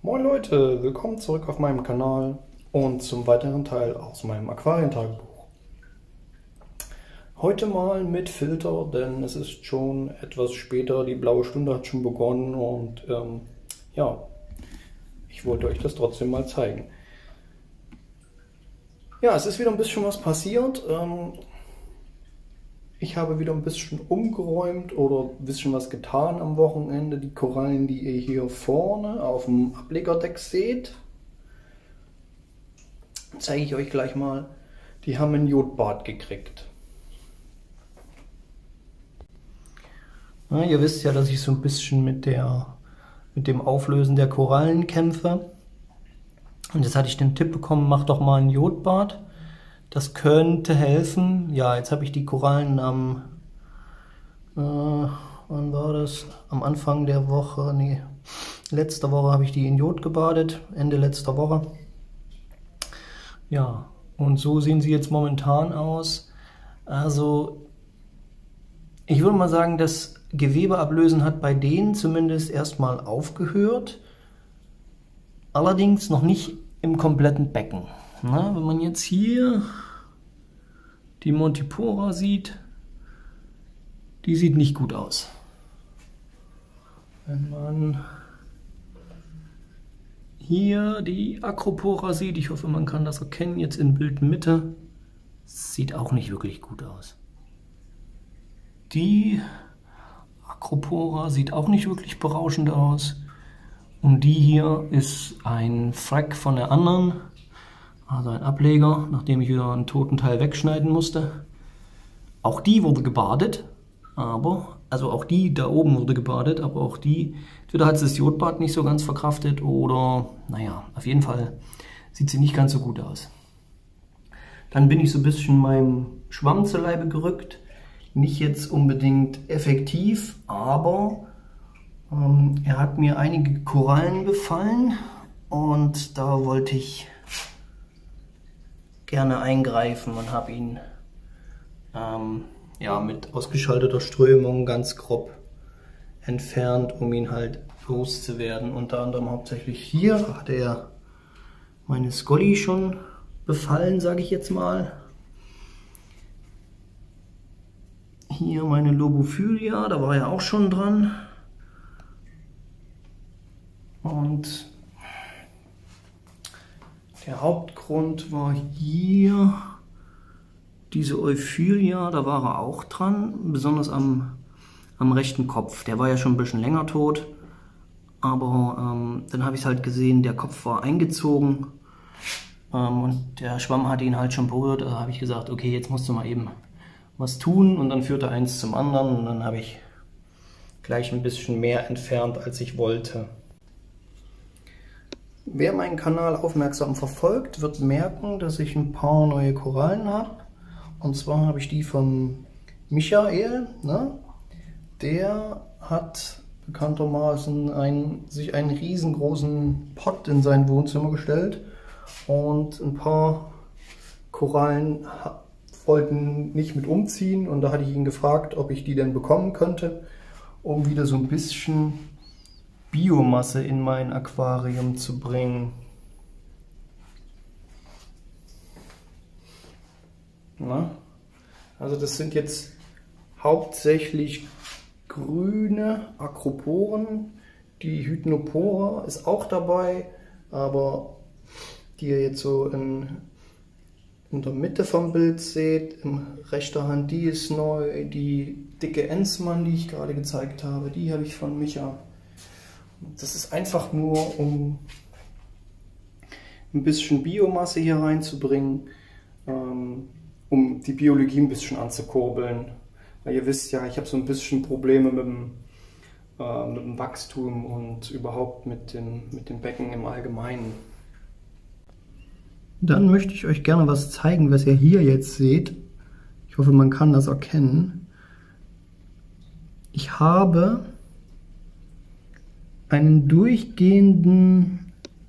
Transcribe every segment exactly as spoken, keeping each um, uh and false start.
Moin Leute, willkommen zurück auf meinem Kanal und zum weiteren Teil aus meinem Aquarientagebuch. Heute mal mit Filter, denn es ist schon etwas später, die blaue Stunde hat schon begonnen und ähm, ja, ich wollte euch das trotzdem mal zeigen. Ja, es ist wieder ein bisschen was passiert. Ähm, Ich habe wieder ein bisschen umgeräumt oder ein bisschen was getan am Wochenende. Die Korallen, die ihr hier vorne auf dem Ablegerdeck seht, zeige ich euch gleich mal. Die haben ein Jodbad gekriegt. Ja, ihr wisst ja, dass ich so ein bisschen mit, der, mit dem Auflösen der Korallen kämpfe. Und jetzt hatte ich den Tipp bekommen, mach doch mal ein Jodbad. Das könnte helfen. Ja, jetzt habe ich die Korallen am, äh, wann war das? Am Anfang der Woche, nee, letzte Woche habe ich die in Jod gebadet, Ende letzter Woche. Ja, und so sehen sie jetzt momentan aus. Also, ich würde mal sagen, das Gewebeablösen hat bei denen zumindest erstmal aufgehört. Allerdings noch nicht im kompletten Becken. Na, wenn man jetzt hier die Montipora sieht, die sieht nicht gut aus. Wenn man hier die Acropora sieht, ich hoffe, man kann das erkennen, jetzt in Bildmitte, sieht auch nicht wirklich gut aus. Die Acropora sieht auch nicht wirklich berauschend aus. Und die hier ist ein Frack von der anderen. Also ein Ableger, nachdem ich wieder einen toten Teil wegschneiden musste. Auch die wurde gebadet, aber, also auch die da oben wurde gebadet, aber auch die, entweder hat sie das Jodbad nicht so ganz verkraftet oder, naja, auf jeden Fall sieht sie nicht ganz so gut aus. Dann bin ich so ein bisschen meinem Schwamm zu Leibe gerückt. Nicht jetzt unbedingt effektiv, aber ähm, er hat mir einige Korallen befallen und da wollte ich gerne eingreifen und habe ihn ähm, ja, mit ausgeschalteter Strömung ganz grob entfernt, um ihn halt loszuwerden. Unter anderem hauptsächlich hier hat er meine Scolly schon befallen, sage ich jetzt mal. Hier meine Lobophilia, da war er auch schon dran. Und der Hauptgrund war hier diese Euphilia, da war er auch dran, besonders am, am rechten Kopf. Der war ja schon ein bisschen länger tot, aber ähm, dann habe ich es halt gesehen, der Kopf war eingezogen ähm, und der Schwamm hatte ihn halt schon berührt. Da habe ich gesagt, okay, jetzt musst du mal eben was tun, und dann führte eins zum anderen und dann habe ich gleich ein bisschen mehr entfernt, als ich wollte. Wer meinen Kanal aufmerksam verfolgt, wird merken, dass ich ein paar neue Korallen habe. Und zwar habe ich die von Michael. Ne? Der hat bekanntermaßen einen, sich einen riesengroßen Pott in sein Wohnzimmer gestellt. Und ein paar Korallen wollten nicht mit umziehen. Und da hatte ich ihn gefragt, ob ich die denn bekommen könnte, um wieder so ein bisschen Biomasse in mein Aquarium zu bringen. Na? Also das sind jetzt hauptsächlich grüne Acroporen. Die Hypnopora ist auch dabei, aber die ihr jetzt so in, in der Mitte vom Bild seht, in rechter Hand, die ist neu. Die dicke Ensmann, die ich gerade gezeigt habe, die habe ich von Micha. Das ist einfach nur, um ein bisschen Biomasse hier reinzubringen, ähm, um die Biologie ein bisschen anzukurbeln. Weil ihr wisst ja, ich habe so ein bisschen Probleme mit dem, äh, mit dem Wachstum und überhaupt mit dem, mit dem Becken im Allgemeinen. Dann möchte ich euch gerne was zeigen, was ihr hier jetzt seht. Ich hoffe, man kann das erkennen. Ich habe einen durchgehenden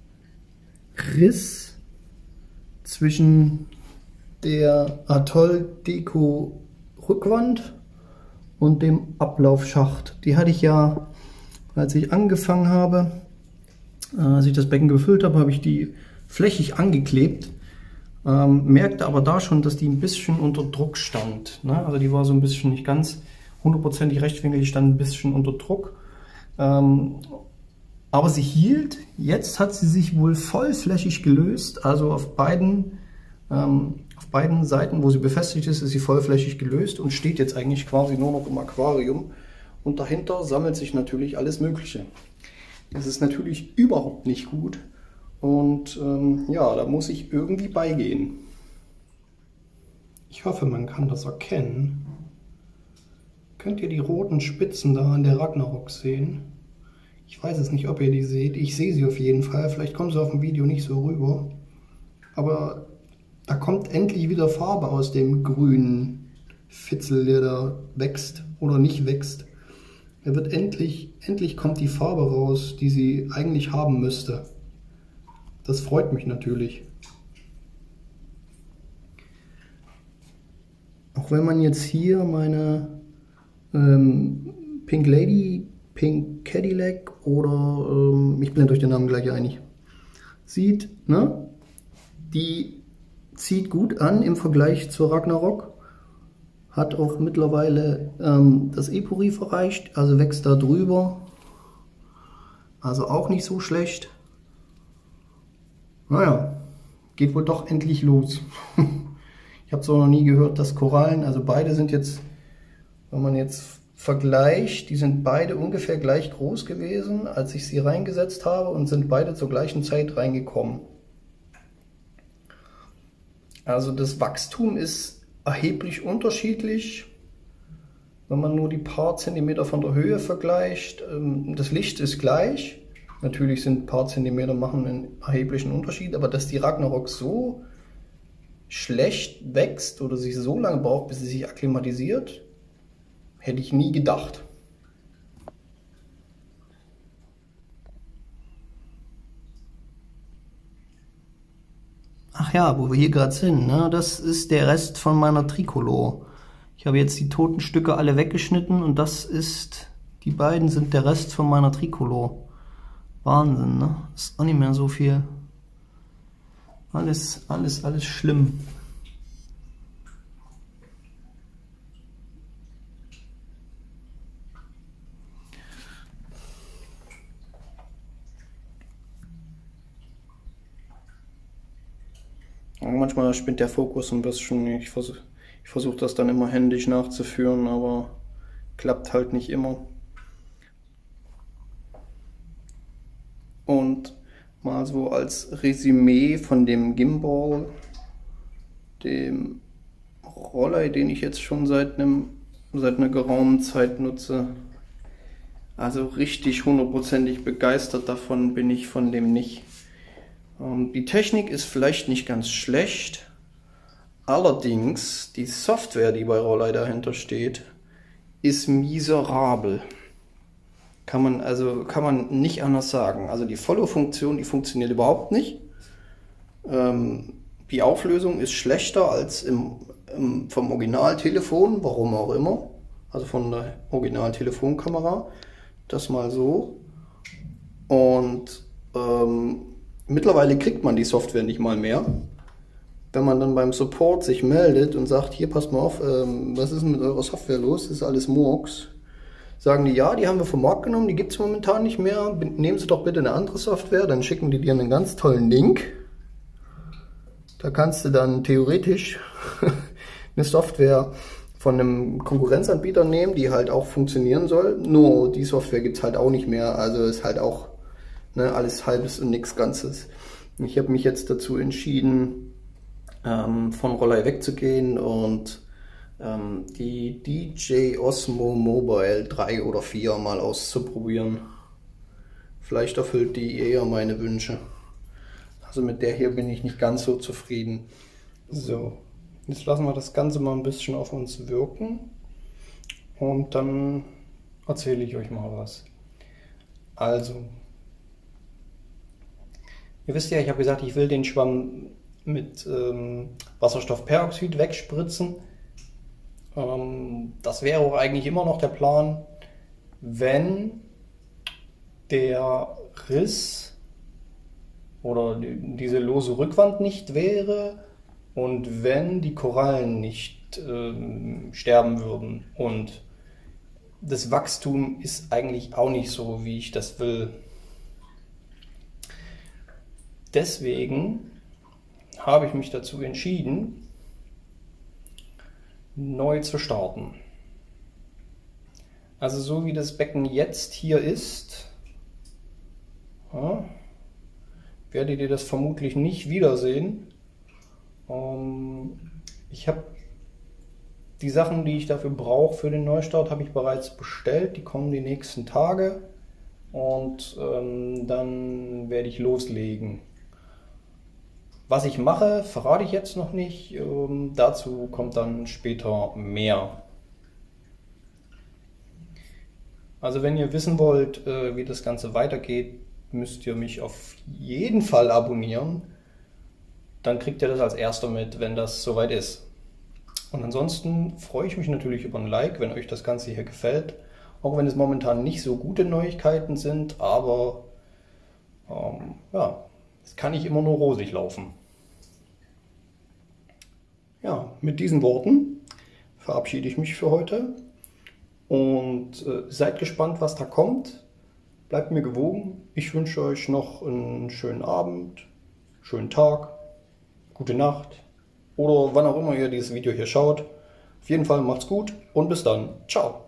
Riss zwischen der Atoll-Deko-Rückwand und dem Ablaufschacht. Die hatte ich ja, als ich angefangen habe, Äh, als ich das Becken gefüllt habe, habe ich die flächig angeklebt. Ähm, merkte aber da schon, dass die ein bisschen unter Druck stand. Ne? Also die war so ein bisschen nicht ganz hundertprozentig rechtwinklig, die stand ein bisschen unter Druck. Ähm, aber sie hielt. Jetzt hat sie sich wohl vollflächig gelöst. Also auf beiden, ähm, auf beiden Seiten, wo sie befestigt ist, ist sie vollflächig gelöst und steht jetzt eigentlich quasi nur noch im Aquarium. Und dahinter sammelt sich natürlich alles Mögliche. Das ist natürlich überhaupt nicht gut. Und ähm, ja, da muss ich irgendwie beigehen. Ich hoffe, man kann das erkennen. Könnt ihr die roten Spitzen da an der Ragnarok sehen? Ich weiß es nicht, ob ihr die seht. Ich sehe sie auf jeden Fall. Vielleicht kommen sie auf dem Video nicht so rüber. Aber da kommt endlich wieder Farbe aus dem grünen Fitzel, der da wächst oder nicht wächst. Er wird endlich, endlich kommt die Farbe raus, die sie eigentlich haben müsste. Das freut mich natürlich. Auch wenn man jetzt hier meine ähm, Pink Lady, Pink Cadillac oder ähm, ich blende euch den Namen gleich ein, sieht, ne? Die zieht gut an im Vergleich zur Ragnarok. Hat auch mittlerweile ähm, das Eporif erreicht, also wächst da drüber. Also auch nicht so schlecht. Naja, geht wohl doch endlich los. Ich habe zwar noch nie gehört, dass Korallen, also beide sind jetzt, wenn man jetzt vergleicht, die sind beide ungefähr gleich groß gewesen, als ich sie reingesetzt habe und sind beide zur gleichen Zeit reingekommen. Also das Wachstum ist erheblich unterschiedlich, wenn man nur die paar Zentimeter von der Höhe vergleicht. Das Licht ist gleich, natürlich sind ein paar Zentimeter machen einen erheblichen Unterschied, aber dass die Ragnarok so schlecht wächst oder sich so lange braucht, bis sie sich akklimatisiert, hätte ich nie gedacht. Ach ja, wo wir hier gerade sind, ne? Das ist der Rest von meiner Tricolor. Ich habe jetzt die toten Stücke alle weggeschnitten und das ist, die beiden sind der Rest von meiner Tricolor. Wahnsinn, ne? Ist auch nicht mehr so viel. Alles, alles, alles schlimm. Manchmal spinnt der Fokus ein bisschen. Ich versuche ich versuch das dann immer händisch nachzuführen, aber klappt halt nicht immer. Und mal so als Resümee von dem Gimbal, dem Rollei, den ich jetzt schon seit, einem, seit einer geraumen Zeit nutze. Also richtig hundertprozentig begeistert davon bin ich von dem nicht. Die Technik ist vielleicht nicht ganz schlecht, allerdings die Software, die bei Rollei dahinter steht, ist miserabel. Kann man, also, kann man nicht anders sagen. Also die Follow-Funktion, die funktioniert überhaupt nicht. Ähm, die Auflösung ist schlechter als im, im, vom Originaltelefon, warum auch immer. Also von der Original-Telefonkamera. Das mal so. Und ähm, mittlerweile kriegt man die Software nicht mal mehr. Wenn man dann beim Support sich meldet und sagt, hier passt mal auf, ähm, was ist denn mit eurer Software los? Das ist alles Murks. Sagen die, ja, die haben wir vom Markt genommen, die gibt es momentan nicht mehr. Nehmen Sie doch bitte eine andere Software. Dann schicken die dir einen ganz tollen Link. Da kannst du dann theoretisch eine Software von einem Konkurrenzanbieter nehmen, die halt auch funktionieren soll. Nur die Software gibt es halt auch nicht mehr. Also ist halt auch ne, alles Halbes und nichts Ganzes. Ich habe mich jetzt dazu entschieden, ähm, von Rollei wegzugehen und ähm, die D J Osmo Mobile drei oder vier mal auszuprobieren. Vielleicht erfüllt die eher meine Wünsche. Also mit der hier bin ich nicht ganz so zufrieden. So, jetzt lassen wir das Ganze mal ein bisschen auf uns wirken und dann erzähle ich euch mal was. Also, ihr wisst ja, ich habe gesagt, ich will den Schwamm mit ähm, Wasserstoffperoxid wegspritzen. Ähm, das wäre auch eigentlich immer noch der Plan, wenn der Riss oder diese lose Rückwand nicht wäre und wenn die Korallen nicht ähm, sterben würden. Und das Wachstum ist eigentlich auch nicht so, wie ich das will. Deswegen habe ich mich dazu entschieden, neu zu starten. Also so wie das Becken jetzt hier ist, ja, werdet ihr das vermutlich nicht wiedersehen. Ähm, ich habe die Sachen, die ich dafür brauche für den Neustart, habe ich bereits bestellt. Die kommen die nächsten Tage und ähm, dann werde ich loslegen. Was ich mache, verrate ich jetzt noch nicht. Ähm, dazu kommt dann später mehr. Also wenn ihr wissen wollt, äh, wie das Ganze weitergeht, müsst ihr mich auf jeden Fall abonnieren. Dann kriegt ihr das als erster mit, wenn das soweit ist. Und ansonsten freue ich mich natürlich über ein Like, wenn euch das Ganze hier gefällt. Auch wenn es momentan nicht so gute Neuigkeiten sind, aber ähm, ja, es kann nicht immer nur rosig laufen. Ja, mit diesen Worten verabschiede ich mich für heute und äh, seid gespannt, was da kommt. Bleibt mir gewogen. Ich wünsche euch noch einen schönen Abend, schönen Tag, gute Nacht oder wann auch immer ihr dieses Video hier schaut. Auf jeden Fall macht's gut und bis dann. Ciao.